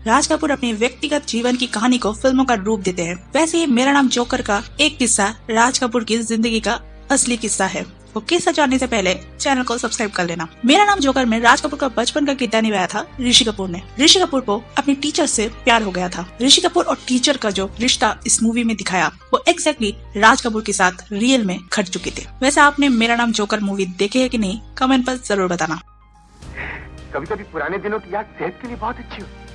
राज कपूर अपने व्यक्तिगत जीवन की कहानी को फिल्मों का रूप देते हैं। वैसे ही मेरा नाम जोकर का एक किस्सा राज कपूर की जिंदगी का असली किस्सा है। वो किस्सा जानने से पहले चैनल को सब्सक्राइब कर लेना। मेरा नाम जोकर में राज कपूर का बचपन का किरदार निभाया था ऋषि कपूर ने। ऋषि कपूर को अपनी टीचर से प्यार हो गया था। ऋषि कपूर और टीचर का जो रिश्ता इस मूवी में दिखाया वो एग्जैक्टली राज कपूर के साथ रियल में घट चुके थे। वैसे आपने मेरा नाम जोकर मूवी देखे है कि नहीं, कमेंट पर जरूर बताना। कभी कभी पुराने दिनों की याद सेहत के लिए बहुत अच्छी होती है।